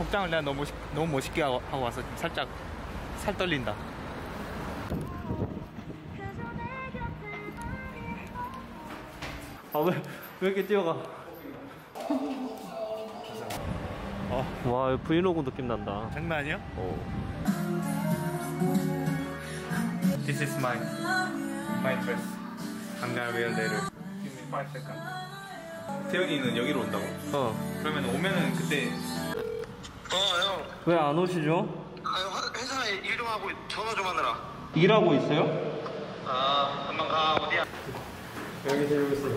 복장을 내가 너무 멋있게 하고 와서 좀 살짝 살 떨린다. 아, 왜 이렇게 뛰어가? 와, 브이로그 느낌 난다. 장난 아니야? This is my dress. I'm gonna wear later. Give me 5 seconds. 태연이는 여기로 온다고? 그러면 오면은 그때. 형. 왜 안 오시죠? 회사에 일 좀 하고 전화 좀 하느라. 일하고 있어요? 금방 가. 어디야? 여기 들고 있어요.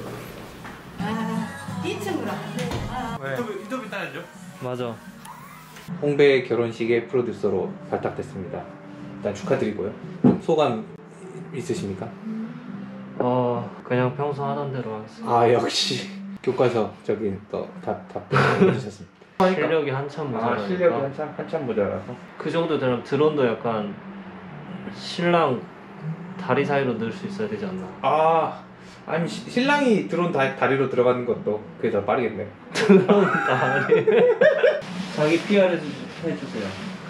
2층으로. 왜? 유튜브 따야죠? 맞아. 홍배 결혼식의 프로듀서로 발탁됐습니다. 일단 축하드리고요. 소감 있으십니까? 그냥 평소 하던 대로 하겠습니다. 아, 역시 교과서 저기 또 답변해주셨습니다. 실력이 한참 모자라니까. 실력이 한참 모자라서. 그 정도 되면 드론도 약간 신랑 다리 사이로 넣을 수 있어야 되지 않나? 아니 신랑이 드론 다리로 들어가는 것도 그게 더 빠르겠네. 드론 다리. 자기 PR 해주세요.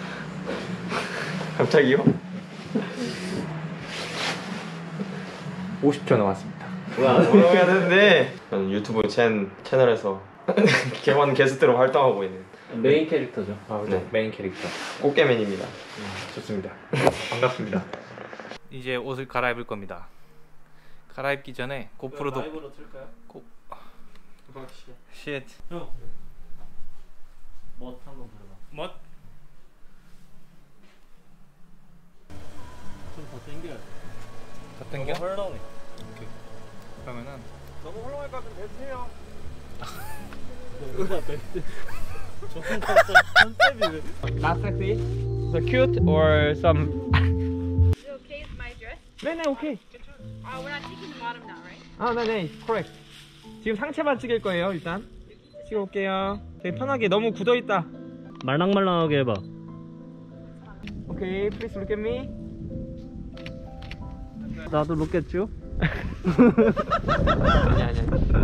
갑자기요? 50초 남았습니다. 뭐라고 해야 되는데 저는 유튜브 채널에서 개원 게스트로 활동하고 있는 메인 캐릭터죠. 네. 메인 캐릭터 꽃게맨입니다. 좋습니다. 반갑습니다. 이제 옷을 갈아입을 겁니다. 갈아입기 전에 고프로도 라이브로 틀까요? 쉣. 형. 멋 한번 부르봐. 멋? 좀 더 당겨요. 더 당겨? 너무 헐렁해. 오케이. 그러면은 너무 헐렁할 것 같으면 내주세요. 너가 밴드. 저 컨셉이 왜? Not sexy? So cute or some? Is it okay with my dress? 네네 오케이. We're not taking the bottom now, right? 아 네네 correct. 지금 상체만 찍을 거예요 일단. 찍어 올게요. 되게 편하게 너무 굳어 있다. 말랑말랑하게 해봐. 오케이 please look at me. 나도 로켓죠? 아니.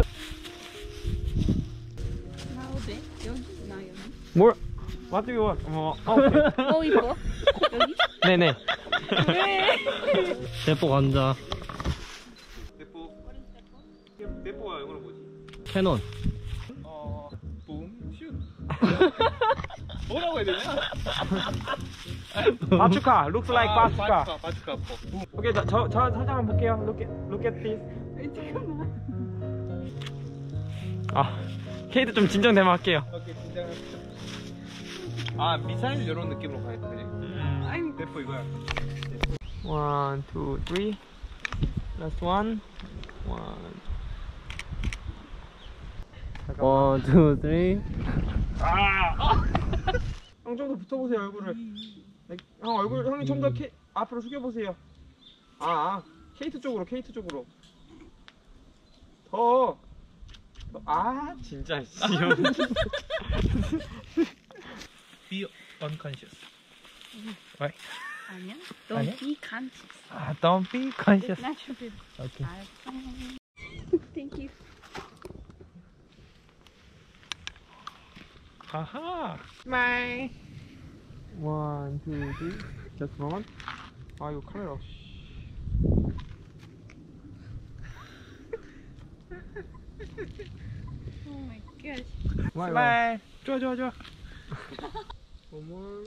나 어디? 여기? 나 여기. 뭘? What do you want? 오케이. 이거? 여기? 네네. 왜? 대폭 앉아. 대포가 영어로 뭐지? 캐논. 붐 슛. 뭐라고 해야 되냐? 바추카 looks like 바추카. 바추카. 오케이 저 살짝만 볼게요. Look at this. 잠깐만. 케이트 좀 진정되면 할게요. 오케이, 긴장해. 미사일 이런 느낌으로 가야 돼. 아니. 대포 이거야. 1, 2, 3. Last one. 1, 2, 3. 형 좀 더 붙어보세요 얼굴을. 형 얼굴 형이 좀 더 앞으로 숙여보세요. 케이트 쪽으로 더. 진짜 씨. Be unconscious. Right? 아니야? Don't be conscious. Don't be conscious. It's natural beauty. Okay. Thank you. 하하. Smile. 1, 2, 3. Just a moment. 이거 카메라. Oh my gosh. Smile. 좋아. One more.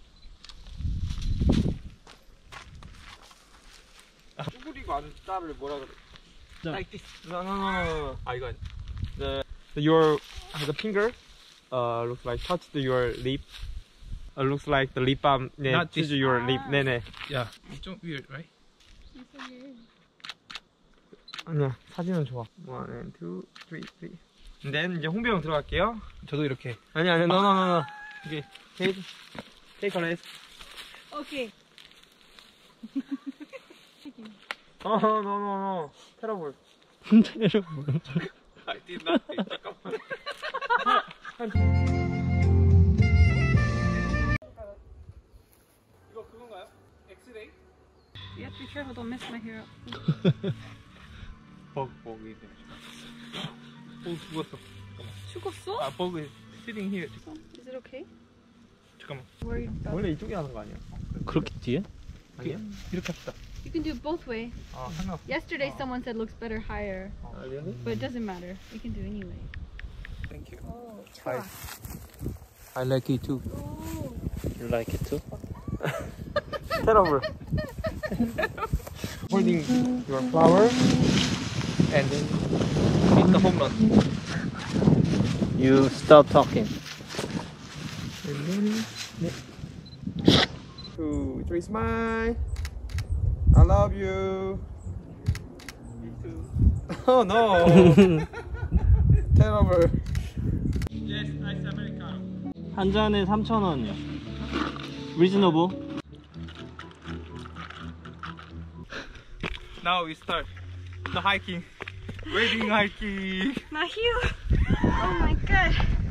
쭈그리고 앉다를 뭐라 그래? Like this. No. 이거 your the finger looks like touched your lip. Looks like the lip balm. 네, Not touch this. your lip. 네네. Yeah, it's 좀 weird, right? 아니야, 사진은 좋아. 1, 2, 3. Then 이제 홍배 형 들어갈게요. 저도 이렇게. 아니야, no. 오케이, take a rest. Okay. No. Terrible. I did nothing. 잠깐만. 이거 그건가요? 엑스레이? You have to be careful, don't mess my hair up. 버그 이제. 오, 죽었어. 죽었어? 버그 sitting here. Is it okay? 잠깐만. Worried about. 원래 이쪽에 하는 거 아니야? 그렇게 뒤에? 아니야? 이렇게 합시다. You can do it both way. 아 상관없어. Yesterday someone said looks better higher, really? but it doesn't matter. You can do it anyway. Thank you. Oh, Bye. I like it too. You like it too? Stand over. Holding your flower and then hit the home run. You stop talking. And then 2, 3, smile. I love you. Me too. Oh no. Terrible. Yes, ice americano. 한 잔에 3,000원이요. Reasonable. Now we start the hiking. Wedding hiking. Not you. Oh my god.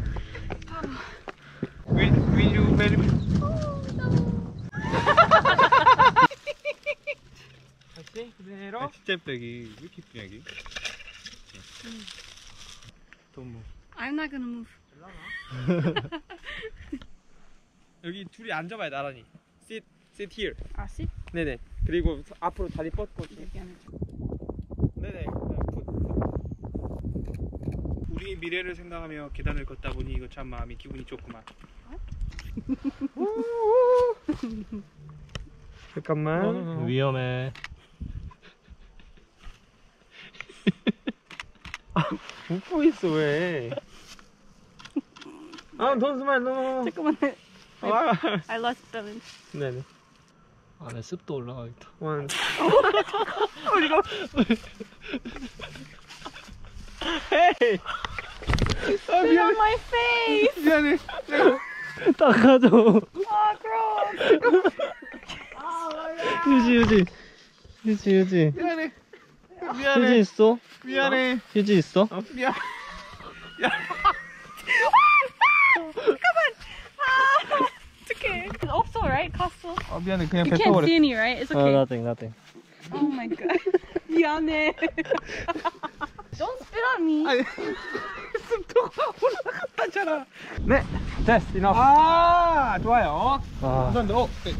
Will you very much? 다시 그대로. 진짜 예쁘다 여기. 왜 이렇게 예쁘냐 여기? 너무. I'm not gonna move. 여기 둘이 앉아봐요 나란히. Sit here. Ah, sit. 네네. 그리고 앞으로 다리 뻗고. 이렇게 하면 돼. 네네. 우리의 미래를 생각하며 계단을 걷다 보니 이거 참 마음이 기분이 좋구만. 잠깐만. 위험해. 웃고 있어 왜? 아, don't smile, no. 잠깐만. 아, I lost balance. 네네. 안에 습도 올라가겠다. One. Hey. Spit on my face. 미안해. 닦아줘. Oh, gross. 휴지. 미안해. 휴지 있어? 미안해. 휴지 있어? 미안. It's okay. It's also right, Castle. 아, 미안해. 그냥 You can't 뱉어버렸어. see any, right? It's okay. nothing. Oh my god. 미안해. Don't spit on me. 아니, 습도가 올라갔다잖아. 네, 됐어. enough. 아, 좋아요. 아, 감사합니다. 네.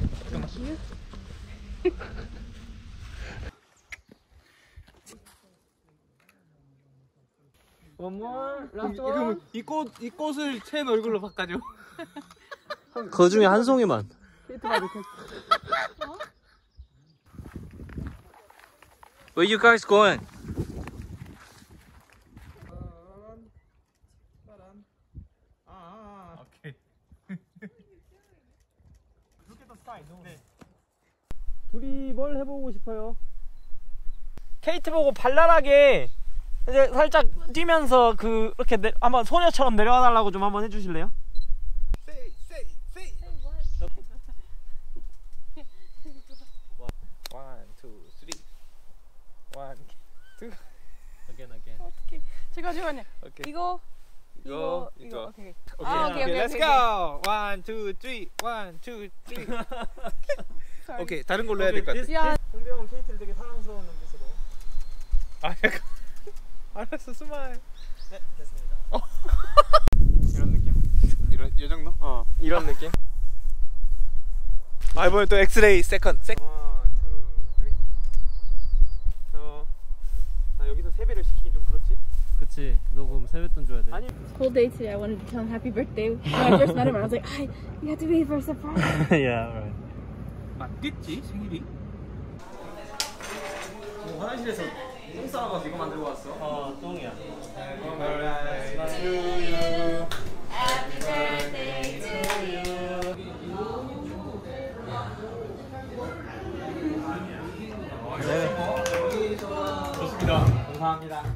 One more, last one. 이 꽃을 첸 얼굴로 바꿔줘. 그 중에 한 송이만. Where you guys going? 오케이. 네. 둘이 뭘 해보고 싶어요? 케이트 보고 발랄하게 이제 살짝 뛰면서 이렇게 한번 소녀처럼 내려와 달라고 좀 한번 해주실래요? One, two, three. One, two. Again. 어떻게? 잠깐만요. 오케이. 이거. 오케이. 오케이. 아, 오케이. Let's go. One, two, three. One, two, three. Sorry. 오케이 다른 걸로 해야 될 것 같아. 야. 공병은 케이트를 되게 사랑스러운 눈빛으로. 아 약간. 알았어 스마일. 네, 됐습니다. 이런 느낌? 이런 이 정도? 이런 느낌? 아 이번에 또 엑스레이 세컨. One, two, three. 나 여기서 세배를 시키긴 좀 그렇지? 그치. 너 그럼 세뱃돈 줘야 돼. 아니. Whole day today, I wanted to tell him happy birthday. When I first met him, I was like, you have to be for a surprise. yeah, right. 맞겠지 생일이? 화장실에서 똥 싸가지고 이거 만들고 왔어. 똥이야. 좋습니다. 감사합니다.